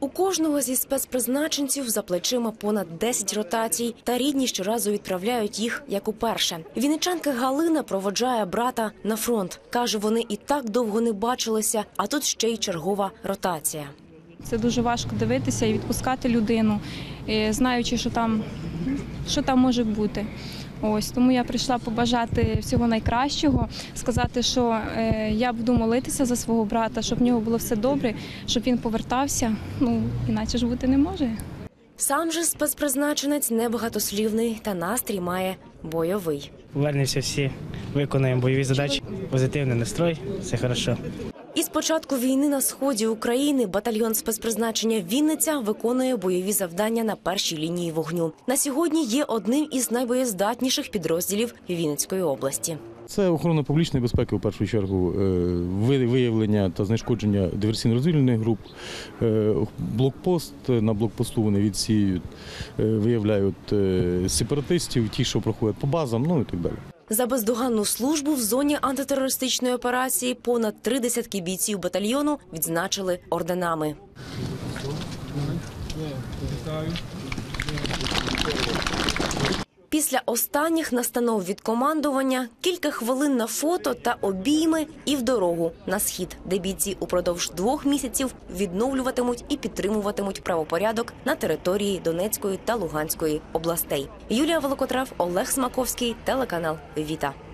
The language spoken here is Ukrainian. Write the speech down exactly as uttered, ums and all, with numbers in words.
У кожного зі спецпризначенців за плечима понад десять ротацій, та рідні щоразу відправляють їх, як уперше. Вінничанка Галина проводжає брата на фронт. Каже, вони і так довго не бачилися, а тут ще й чергова ротація. Це дуже важко дивитися і відпускати людину, знаючи, що там, що там може бути. Ось, тому я прийшла побажати всього найкращого, сказати, що е, я буду молитися за свого брата, щоб в нього було все добре, щоб він повертався, ну, іначе ж бути не може. Сам же спецпризначенець небагатослівний та настрій має бойовий. Повернемося всі, виконуємо бойові задачі, позитивний настрой, все добре. Із початку війни на сході України батальйон спецпризначення «Вінниця» виконує бойові завдання на першій лінії вогню. На сьогодні є одним із найбоєздатніших підрозділів Вінницької області. Це охорона публічної безпеки, у першу чергу, виявлення та знешкодження диверсійно-розвідувальних груп, блокпост, на блокпосту вони відсіюють, виявляють сепаратистів, ті, що проходять по базам, ну і так далі. За бездоганну службу в зоні антитерористичної операції понад три десятки бійців батальйону відзначили орденами. Після останніх настанов від командування кілька хвилин на фото та обійми і в дорогу на схід, де бійці упродовж двох місяців відновлюватимуть і підтримуватимуть правопорядок на території Донецької та Луганської областей. Юлія Волокотрав, Олег Смаковський, телеканал «Віта».